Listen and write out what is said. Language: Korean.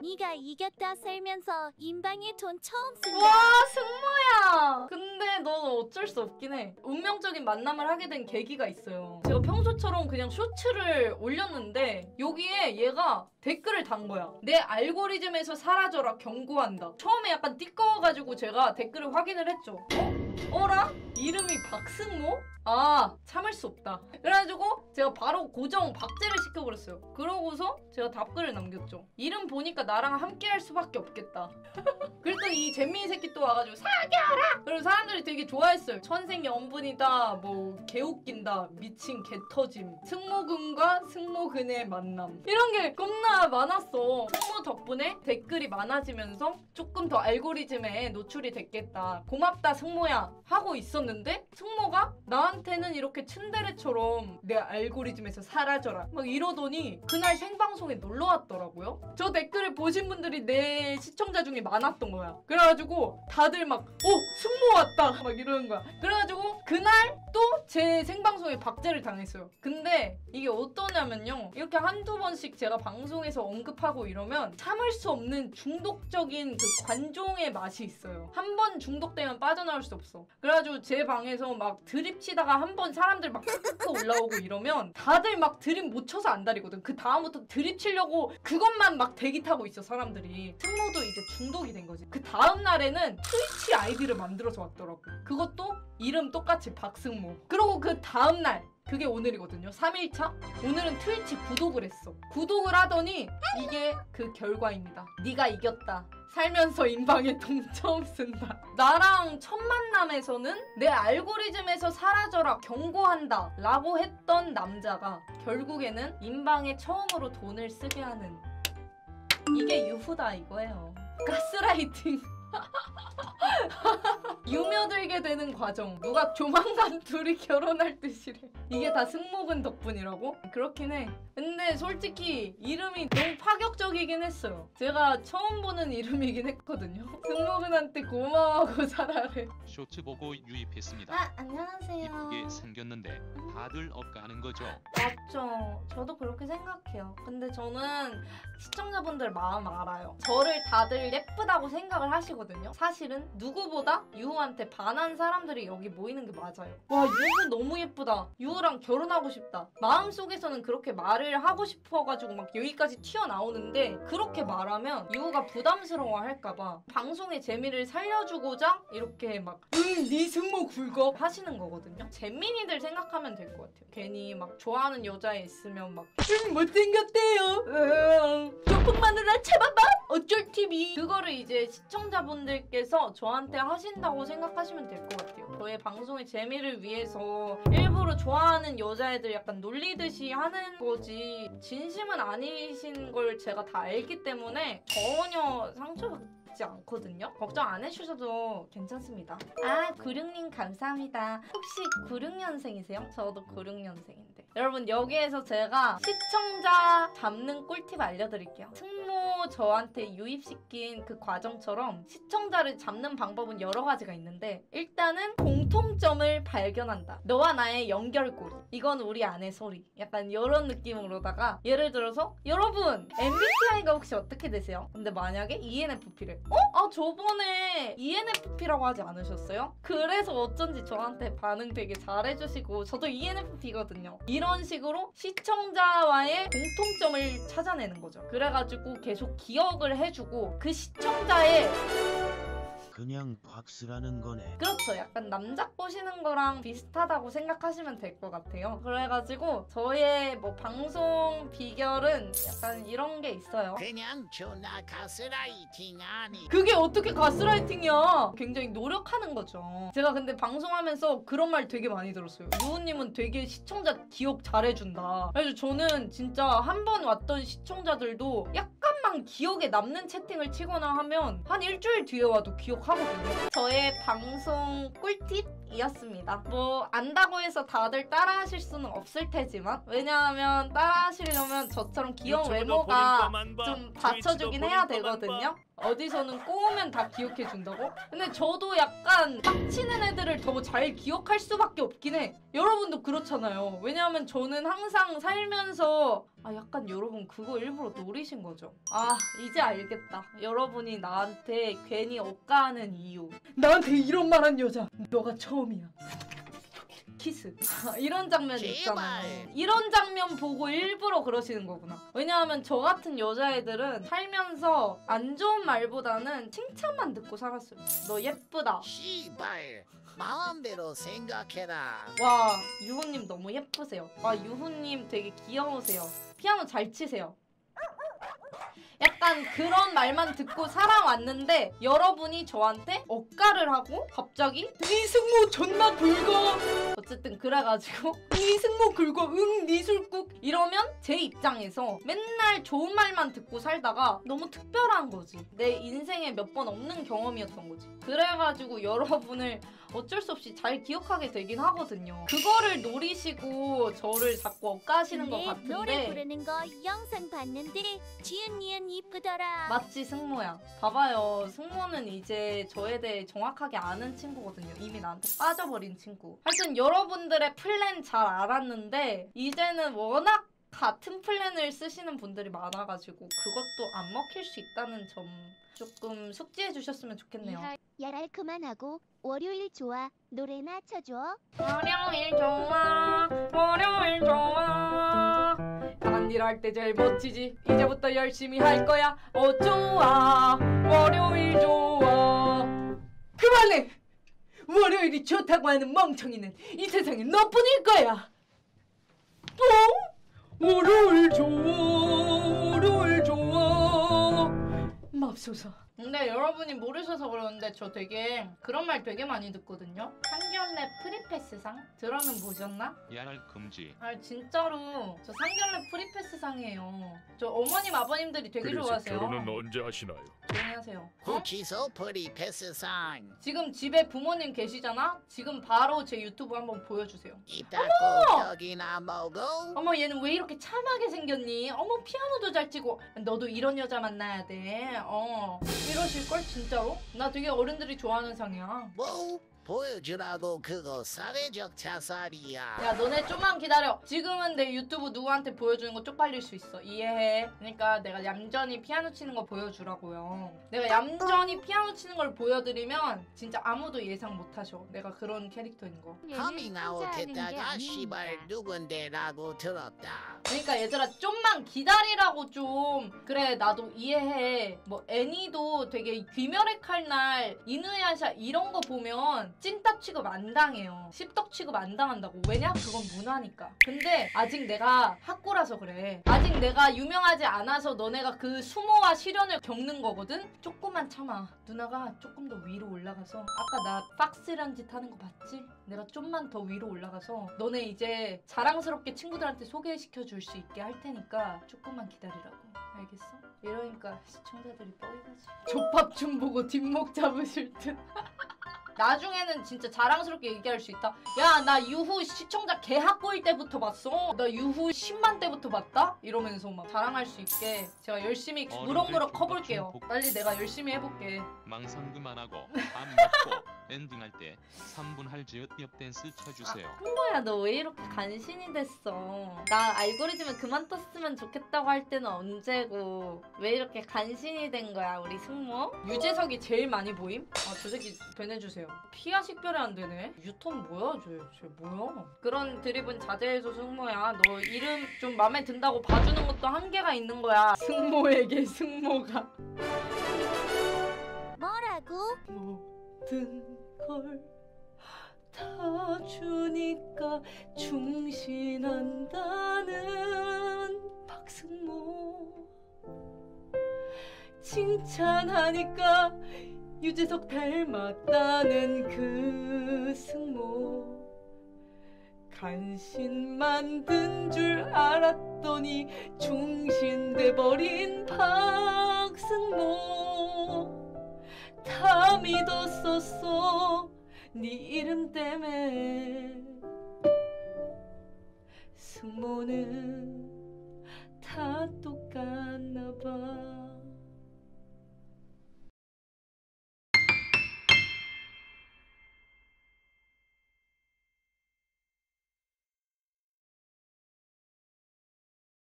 네가 이겼다 살면서 인방에 돈 처음 쓴다. 와, 승모야. 근데 넌 어쩔 수 없긴 해. 운명적인 만남을 하게 된 계기가 있어요. 제가 평소처럼 그냥 쇼츠를 올렸는데 여기에 얘가 댓글을 단 거야. 내 알고리즘에서 사라져라 경고한다. 처음에 약간 띠꺼워가지고 제가 댓글을 확인을 했죠. 어라? 이름이 박승모? 아, 참을 수 없다. 그래가지고 제가 바로 고정 박제를 시켜버렸어요. 그러고서 제가 답글을 남겼죠. 이름 보니까 나랑 함께 할 수밖에 없겠다. 그랬더니 이 잼민이 새끼 또 와가지고 사겨라! 그리고 사람들이 되게 좋아했어요. 천생연분이다, 뭐 개웃긴다, 미친 개터짐, 승모근과 승모근의 만남, 이런 게 겁나 많았어. 승모 덕분에 댓글이 많아지면서 조금 더 알고리즘에 노출이 됐겠다. 고맙다 승모야 하고 있었는데 승모가 나한테는 이렇게 츤데레처럼 내 알고리즘에서 사라져라 막 이러더니 그날 생방송에 놀러 왔더라고요. 저 댓글을 보신 분들이 내 시청자 중에 많았던 거야. 그래가지고 다들 막 승모 왔다 막 이러는 거야. 그래가지고 그날 또 제 생방송에 박제를 당했어요. 근데 이게 어떠냐면요, 이렇게 한두 번씩 제가 방송에서 언급하고 이러면 참을 수 없는 중독적인 그 관종의 맛이 있어요. 한 번 중독되면 빠져나올 수 없어. 그래가지고 제 방에서 막 드립 치다가 한 번 사람들 막 끄끄 올라오고 이러면 다들 막 드립 못 쳐서 안달이거든. 그 다음부터 드립 치려고 그것만 막 대기 타고 있어 사람들이. 승모도 이제 중독이 된 거지. 그 다음 날에는 트위치 아이디를 만들어서 왔더라고. 그것도 이름 똑같이 박승모. 그리고 그 다음 날, 그게 오늘이거든요. 3일차? 오늘은 트위치 구독을 했어. 구독을 하더니 이게 그 결과입니다. 네가 이겼다. 살면서 인방에 돈 처음 쓴다. 나랑 첫 만남에서는 내 알고리즘에서 사라져라 경고한다 라고 했던 남자가 결국에는 인방에 처음으로 돈을 쓰게 하는, 이게 유후다 이거예요. 가스라이팅. 유며들게 되는 과정. 누가 조만간 둘이 결혼할 듯이래. 이게 다 승모근 덕분이라고? 그렇긴 해. 근데 솔직히 이름이 너무 파격적이긴 했어요. 제가 처음 보는 이름이긴 했거든요. 승모근한테 고마워하고 살아래. 쇼츠 보고 유입했습니다. 아, 안녕하세요. 이쁘게 생겼는데 다들 업가는 거죠? 맞죠. 저도 그렇게 생각해요. 근데 저는 시청자분들 마음 알아요. 저를 다들 예쁘다고 생각을 하시거든요. 사실은 누구보다 유우한테 반한 사람들이 여기 모이는 게 맞아요. 와, 유우 너무 예쁘다. 유우랑 결혼하고 싶다. 마음속에서는 그렇게 말을 하고 싶어가지고 막 여기까지 튀어나오는데, 그렇게 말하면 유우가 부담스러워 할까봐 방송의 재미를 살려주고자 이렇게 막 네 승모 굴거 하시는 거거든요. 잼민이들 생각하면 될 것 같아요. 괜히 막 좋아하는 여자애 있으면 막 못생겼대요. 조폭 마누라 잡아봐. 어쩔 TV. 그거를 이제 시청자분들께서 저한테 하신다고 생각하시면 될 것 같아요. 저의 방송의 재미를 위해서 일부러 좋아하는 여자애들 약간 놀리듯이 하는 거지 진심은 아니신 걸 제가 다 알기 때문에 전혀 상처받지 않거든요. 걱정 안 해주셔도 괜찮습니다. 아, 96님 감사합니다. 혹시 96년생이세요? 저도 96년생인데. 여러분, 여기에서 제가 시청자 잡는 꿀팁 알려드릴게요. 승모 저한테 유입시킨 그 과정처럼 시청자를 잡는 방법은 여러 가지가 있는데, 일단은 공통점을 발견한다. 너와 나의 연결고리. 이건 우리 안의 소리. 약간 이런 느낌으로다가, 예를 들어서 여러분 MBTI가 혹시 어떻게 되세요? 근데 만약에 ENFP를 아, 저번에 ENFP라고 하지 않으셨어요? 그래서 어쩐지 저한테 반응 되게 잘해주시고, 저도 ENFP거든요. 이런 식으로 시청자와의 공통점을 찾아내는 거죠. 그래가지고 계속 기억을 해주고 그 시청자의 그냥 박스라는 거네. 그렇죠. 약간 남자 꼬시는 거랑 비슷하다고 생각하시면 될 것 같아요. 그래가지고 저의 뭐 방송 비결은 약간 이런 게 있어요. 그냥 존나 가스라이팅 아니. 그게 어떻게 가스라이팅이야? 굉장히 노력하는 거죠. 제가 근데 방송하면서 그런 말 되게 많이 들었어요. 유우님은 되게 시청자 기억 잘해준다. 그래서 저는 진짜 한 번 왔던 시청자들도 약간만 기억에 남는 채팅을 치거나 하면 한 일주일 뒤에 와도 기억하거든요. 저의 방송 꿀팁 이었습니다. 뭐 안다고 해서 다들 따라하실 수는 없을 테지만 왜냐하면 따라하시려면 저처럼 귀여운 외모가 좀 받쳐주긴 해야 되거든요. 어디서는 꼬우면 다 기억해 준다고? 근데 저도 약간 빡치는 애들을 더 잘 기억할 수밖에 없긴 해. 여러분도 그렇잖아요. 왜냐하면 저는 항상 살면서 약간 여러분 그거 일부러 노리신 거죠? 이제 알겠다. 여러분이 나한테 괜히 억까하는 이유. 나한테 이런 말한 여자 너가 처음이야. 키스. 이런 장면 있잖아요. 이런 장면 보고 일부러 그러시는 거구나. 왜냐하면 저 같은 여자애들은 살면서 안 좋은 말보다는 칭찬만 듣고 살았어요. 너 예쁘다. 시발 마음대로 생각해라. 와, 유호님 너무 예쁘세요. 와, 유호님 되게 귀여우세요. 피아노 잘 치세요. 약간 그런 말만 듣고 살아왔는데 여러분이 저한테 억까를 하고 갑자기 네 승모 존나 굵어. 어쨌든 그래가지고 네 승모 굵어 응 네 술국 이러면 제 입장에서 맨날 좋은 말만 듣고 살다가 너무 특별한 거지. 내 인생에 몇 번 없는 경험이었던 거지. 그래가지고 여러분을 어쩔 수 없이 잘 기억하게 되긴 하거든요. 그거를 노리시고 저를 자꾸 억까하시는 것 같은데 노래 부르는 거 영상 봤는데 지은 니은 이쁘더라. 맞지 승모야. 봐봐요. 승모는 이제 저에 대해 정확하게 아는 친구거든요. 이미 나한테 빠져버린 친구. 하여튼 여러분들의 플랜 잘 알았는데 이제는 워낙 같은 플랜을 쓰시는 분들이 많아가지고 그것도 안 먹힐 수 있다는 점 조금 숙지해 주셨으면 좋겠네요. 야랄 그만하고 월요일 좋아 노래나 쳐줘. 월요일 좋아 월요일 좋아 한 일 할 때 제일 멋지지. 이제부터 열심히 할 거야. 좋아 월요일 좋아. 그만해. 월요일이 좋다고 하는 멍청이는 이 세상에 너뿐일 거야. 월요일 좋아 월요일 좋아 맙소사. 근데 여러분이 모르셔서 그러는데 저 되게 그런 말 되게 많이 듣거든요. 상견례 프리패스상? 들어는 보셨나? 야랄 금지. 진짜로 저 상견례 프리패스상이에요. 저 어머님 아버님들이 되게 그래서 좋아하세요. 결혼은 언제 하시나요? 조용히 하세요. 구치소 프리패스상 지금 집에 부모님 계시잖아? 지금 바로 제 유튜브 한번 보여주세요. 이따 꼭저기나 먹어. 어머 얘는 왜 이렇게 참하게 생겼니? 어머 피아노도 잘 치고. 너도 이런 여자 만나야 돼. 이러실걸 진짜로? 나 되게 어른들이 좋아하는 상이야. 뭐 보여주라고. 그거 사회적 자살이야. 야 너네 좀만 기다려. 지금은 내 유튜브 누구한테 보여주는 거 쪽팔릴 수 있어. 이해해. 그러니까 내가 얌전히 피아노 치는 거 보여주라고요. 내가 얌전히 피아노 치는 걸 보여드리면 진짜 아무도 예상 못하셔. 내가 그런 캐릭터인 거. 커밍아웃 했다가 시발 누군데라고 들었다. 그러니까 얘들아 좀만 기다리라고 좀. 그래 나도 이해해. 뭐 애니도 되게 귀멸의 칼날 이누야샤 이런 거 보면 찐따 취급 안 당해요. 씹덕 취급 안 당한다고. 왜냐? 그건 문화니까. 근데 아직 내가 학고라서 그래. 아직 내가 유명하지 않아서 너네가 그 수모와 시련을 겪는 거거든? 조금만 참아. 누나가 조금 더 위로 올라가서 아까 나 박스란 짓 하는 거 봤지? 내가 좀만 더 위로 올라가서 너네 이제 자랑스럽게 친구들한테 소개시켜 줄 수 있게 할 테니까 조금만 기다리라고. 알겠어? 이러니까 시청자들이 뻐이가지. 족밥 좀 보고 뒷목 잡으실 듯. 나중에는 진짜 자랑스럽게 얘기할 수 있다. 야, 나 유후 시청자 개학고일 때부터 봤어. 나 유후 10만 때부터 봤다? 이러면서 막 자랑할 수 있게 제가 열심히 무럭무럭 커볼게요. 빨리 내가 열심히 해볼게. 망상 그만하고 밥 먹고 엔딩할 때 3분 할 지읒 댄스 쳐주세요. 승모야, 너 왜 이렇게 간신히 됐어? 나 알고리즘에 그만 떴으면 좋겠다고 할 때는 언제고 왜 이렇게 간신히 된 거야 우리 승모? 유재석이 제일 많이 보임? 저 새끼 변해주세요. 피아 식별이 안 되네. 유턴 뭐야 쟤 뭐야? 그런 드립은 자제해줘 승모야. 너 이름 좀 맘에 든다고 봐주는 것도 한계가 있는 거야. 승모에게 승모가 뭐라고? 모든 걸 다 주니까 충신한다는 박승모. 칭찬하니까 유재석 닮았다는 그 승모. 간신 만든 줄 알았더니 충신돼버린 박승모. 다 믿었었어 네 이름 때문에 승모는